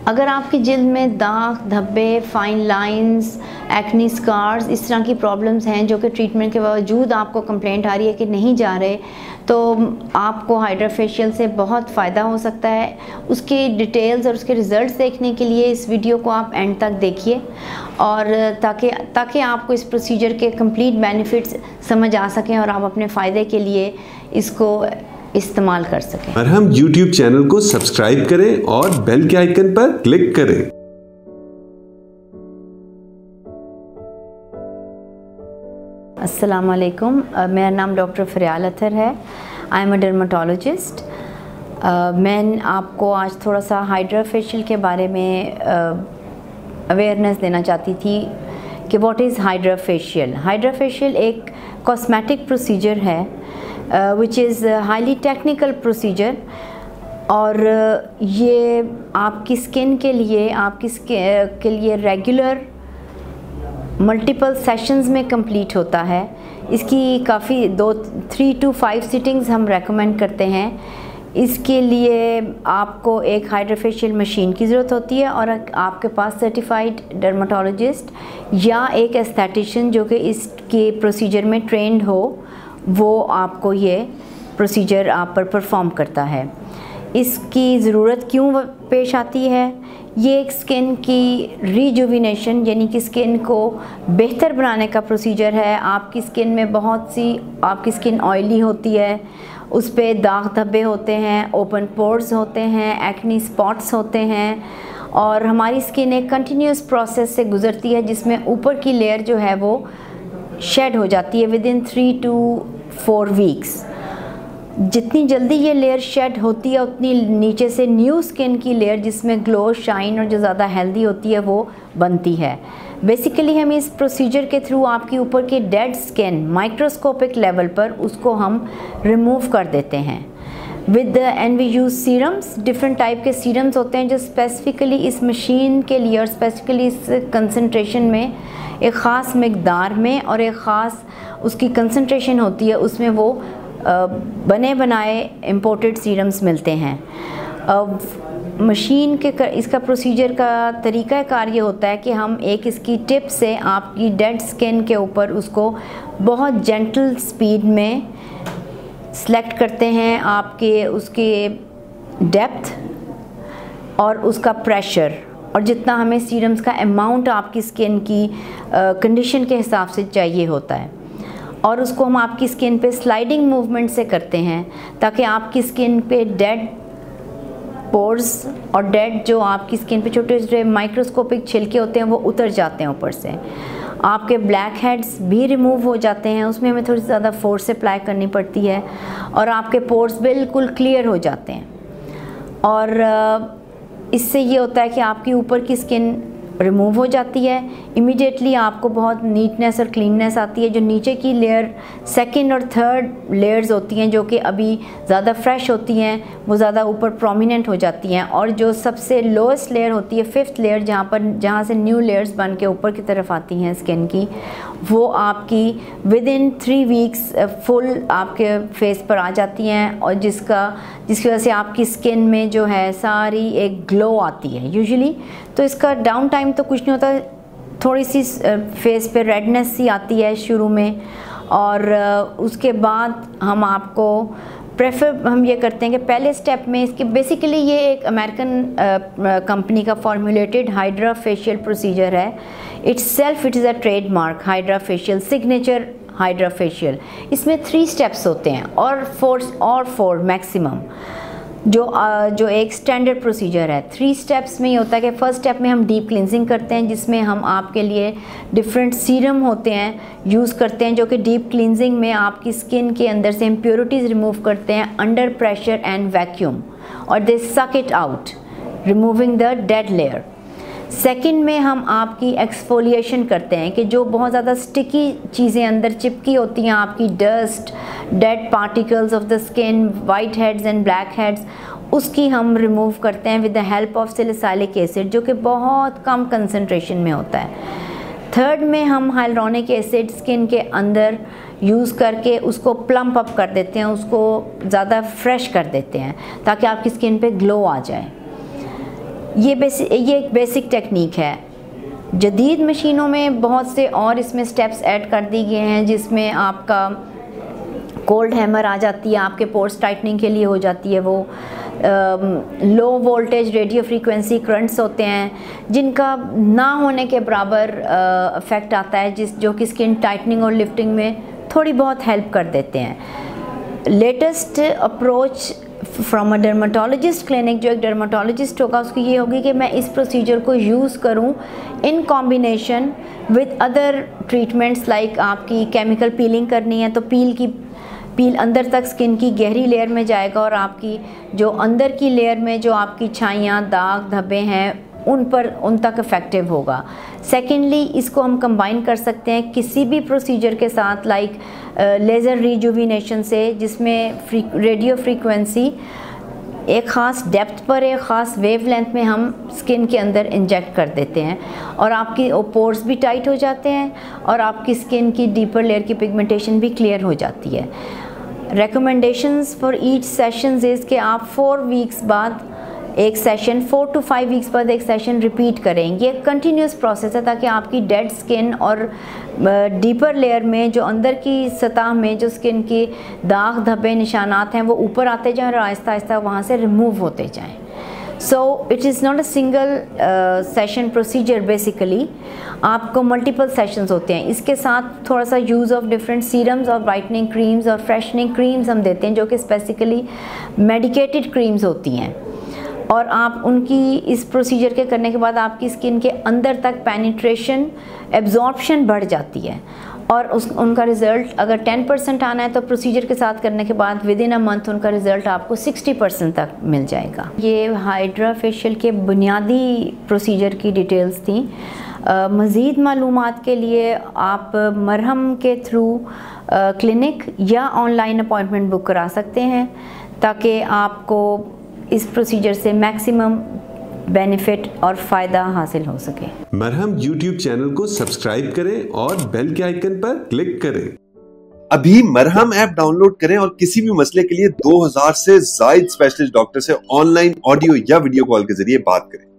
अगर आपकी जिल्द में दाग, धब्बे, फाइन लाइंस, एक्नी स्कार्स, इस तरह की प्रॉब्लम्स हैं जो कि ट्रीटमेंट के बावजूद आपको कंप्लेंट आ रही है कि नहीं जा रहे, तो आपको हाइड्रा फेशियल से बहुत फ़ायदा हो सकता है। उसकी डिटेल्स और उसके रिज़ल्ट्स देखने के लिए इस वीडियो को आप एंड तक देखिए, और ताकि आपको इस प्रोसीजर के कंप्लीट बेनिफिट्स समझ आ सकें और आप अपने फ़ायदे के लिए इसको इस्तेमाल कर सकें। और हम YouTube चैनल को सब्सक्राइब करें और बेल के आइकन पर क्लिक करें। अस्सलाम वालेकुम, मेरा नाम डॉक्टर फरियाल अतर है। I am a dermatologist. मैं आपको आज थोड़ा सा हाइड्रा फेशियल के बारे में अवेयरनेस देना चाहती थी कि what is hydra facial. Hydra facial एक कॉस्मेटिक प्रोसीजर है which is highly technical procedure, और ये आपकी स्किन के लिए रेगुलर मल्टीपल सेशंस में कंप्लीट होता है। इसकी काफ़ी 3 to 5 सिटिंग्स हम रेकमेंड करते हैं। इसके लिए आपको एक हाइड्रा फेशियल मशीन की ज़रूरत होती है, और आपके पास सर्टिफाइड डर्माटोलॉजिस्ट या एक एस्थेटिशियन जो कि इसके प्रोसीजर में ट्रेंड हो, वो आपको ये प्रोसीजर आप पर परफॉर्म करता है। इसकी ज़रूरत क्यों पेश आती है? ये एक स्किन की रिजुविनेशन यानी कि स्किन को बेहतर बनाने का प्रोसीजर है। आपकी स्किन में आपकी स्किन ऑयली होती है, उस पर दाग धब्बे होते हैं, ओपन पोर्स होते हैं, एक्नी स्पॉट्स होते हैं, और हमारी स्किन एक कंटिन्यूस प्रोसेस से गुज़रती है जिसमें ऊपर की लेयर जो है वो शेड हो जाती है विद इन 3 to 4 वीक्स। जितनी जल्दी ये लेयर शेड होती है उतनी नीचे से न्यू स्किन की लेयर जिसमें ग्लो, शाइन और जो ज़्यादा हेल्दी होती है वो बनती है। बेसिकली हम इस प्रोसीजर के थ्रू आपकी ऊपर की डेड स्किन माइक्रोस्कोपिक लेवल पर उसको हम रिमूव कर देते हैं with and we use serums. Different type के सीरम्स होते हैं जो स्पेसिफिकली इस मशीन के लिए और स्पेसिफिकली इस कंसंट्रेशन में, एक ख़ास मकदार में और एक ख़ास उसकी कंसंट्रेशन होती है, उसमें वो बने बनाए इंपोर्टेड सीरम्स मिलते हैं। मशीन के इसका प्रोसीजर का तरीका कार ये होता है कि हम एक इसकी टिप से आपकी डेड स्किन के ऊपर उसको बहुत जेंटल स्पीड में सेलेक्ट करते हैं। आपके उसके डेप्थ और उसका प्रेशर और जितना हमें सीरम्स का अमाउंट आपकी स्किन की कंडीशन के हिसाब से चाहिए होता है, और उसको हम आपकी स्किन पे स्लाइडिंग मूवमेंट से करते हैं ताकि आपकी स्किन पे डेड पोर्स और डेड जो आपकी स्किन पे छोटे छोटे माइक्रोस्कोपिक छिलके होते हैं वो उतर जाते हैं ऊपर से। आपके ब्लैक हेड्स भी रिमूव हो जाते हैं, उसमें हमें थोड़ी ज़्यादा फोर्स अप्लाई करनी पड़ती है, और आपके पोर्स बिल्कुल क्लियर हो जाते हैं। और इससे ये होता है कि आपकी ऊपर की स्किन रिमूव हो जाती है, इमीडिएटली आपको बहुत नीटनेस और क्लीननेस आती है। जो नीचे की लेयर, सेकंड और थर्ड लेयर्स होती हैं जो कि अभी ज़्यादा फ्रेश होती हैं, वो ज़्यादा ऊपर प्रोमिनेंट हो जाती हैं, और जो सबसे लोएस्ट लेयर होती है, 5th लेयर, जहाँ से न्यू लेयर्स बन के ऊपर की तरफ आती हैं स्किन की, वो आपकी विद इन 3 वीक्स फुल आपके फेस पर आ जाती हैं, और जिसकी वजह से आपकी स्किन में जो है सारी एक ग्लो आती है यूजुअली। तो इसका डाउन टाइम तो कुछ नहीं होता, थोड़ी सी फेस पे रेडनेस सी आती है शुरू में, और उसके बाद हम आपको हम ये करते हैं कि पहले स्टेप में इसके बेसिकली ये एक अमेरिकन कंपनी का फॉर्मुलेटेड हाइड्रा फेशियल प्रोसीजर है। It is a trademark hydra facial, signature hydra facial. इसमें 3 स्टेप्स होते हैं और 4 मैक्सिमम, जो एक स्टैंडर्ड प्रोसीजर है। 3 स्टेप्स में ये होता है कि फर्स्ट स्टेप में हम डीप क्लिनजिंग करते हैं, जिसमें हम आपके लिए डिफरेंट सीरम होते हैं यूज़ करते हैं, जो कि डीप क्लिनजिंग में आपकी स्किन के अंदर से इम्प्योरिटीज़ रिमूव करते हैं अंडर प्रेशर एंड वैक्यूम, और they suck it out removing the dead layer. Second में हम आपकी एक्सफोलिएशन करते हैं कि जो बहुत ज़्यादा स्टिकी चीज़ें अंदर चिपकी होती हैं, आपकी dust, dead particles of the skin, white heads and black heads, उसकी हम रिमूव करते हैं with the help of salicylic acid, जो कि बहुत कम कंसंट्रेशन में होता है। थर्ड में हम हाइलुरोनिक एसिड स्किन के अंदर यूज़ करके उसको प्लम्प अप कर देते हैं, उसको ज़्यादा फ्रेश कर देते हैं ताकि आपकी स्किन पे ग्लो आ जाए। ये एक बेसिक टेक्निक है। जदीद मशीनों में बहुत से और इसमें स्टेप्स ऐड कर दिए गए हैं, जिसमें आपका कोल्ड हैमर आ जाती है, आपके पोर्स टाइटनिंग के लिए हो जाती है। वो low voltage radio frequency currents होते हैं जिनका ना होने के बराबर इफ़ेक्ट आता है, जो कि स्किन टाइटनिंग और लिफ्टिंग में थोड़ी बहुत हेल्प कर देते हैं। Latest approach from a dermatologist clinic, जो एक डर्माटोलॉजिस्ट होगा उसकी ये होगी कि मैं इस प्रोसीजर को यूज़ करूं in combination with other treatments, like आपकी केमिकल पीलिंग करनी है तो पील अंदर तक स्किन की गहरी लेयर में जाएगा और आपकी जो अंदर की लेयर में जो आपकी छाइयाँ, दाग, धब्बे हैं उन तक इफ़ेक्टिव होगा। सेकेंडली, इसको हम कंबाइन कर सकते हैं किसी भी प्रोसीजर के साथ, लाइक लेज़र रिजुविनेशन से, जिसमें रेडियो फ्रीक्वेंसी एक ख़ास डेप्थ पर, एक ख़ास वेव लेंथ में हम स्किन के अंदर इंजेक्ट कर देते हैं और आपकी पोर्स भी टाइट हो जाते हैं और आपकी स्किन की डीपर लेयर की पिगमेंटेशन भी क्लियर हो जाती है। Recommendations for each sessions is कि आप 4 वीक्स बाद एक सेशन, 4 to 5 वीक्स बाद एक सेशन रिपीट करें। ये कंटिन्यूस प्रोसेस है ताकि आपकी डेड स्किन और डीपर लेयर में जो अंदर की सतह में जो स्किन की दाग, धब्बे, निशानात हैं वो ऊपर आते जाएं और आहिस्ता आहिस्ता वहाँ से रिमूव होते जाएं। So it is not a single session procedure, basically आपको मल्टीपल सेशंस होते हैं। इसके साथ थोड़ा सा यूज़ ऑफ डिफरेंट सीरम्स और वाइटनिंग क्रीम्स और फ्रेशनिंग क्रीम्स हम देते हैं, जो कि स्पेसिफिकली मेडिकेटेड क्रीम्स होती हैं और आप उनकी इस प्रोसीजर के करने के बाद आपकी स्किन के अंदर तक पेनिट्रेशन, एब्जॉर्प्शन बढ़ जाती है और उनका रिज़ल्ट अगर 10% आना है तो प्रोसीजर के साथ करने के बाद विद इन अ मंथ उनका रिज़ल्ट आपको 60% तक मिल जाएगा। ये हाइड्रा फेशियल के बुनियादी प्रोसीजर की डिटेल्स थी। मज़ीद मालूमात के लिए आप मरहम के थ्रू क्लिनिक या ऑनलाइन अपॉइंटमेंट बुक करा सकते हैं ताकि आपको इस प्रोसीजर से मैक्सिमम बेनिफिट और फ़ायदा हासिल हो सके। मरहम YouTube चैनल को सब्सक्राइब करें और बेल के आइकन पर क्लिक करें। अभी मरहम ऐप डाउनलोड करें और किसी भी मसले के लिए 2000 से ज्यादा स्पेशलिस्ट डॉक्टर से ऑनलाइन ऑडियो या वीडियो कॉल के जरिए बात करें।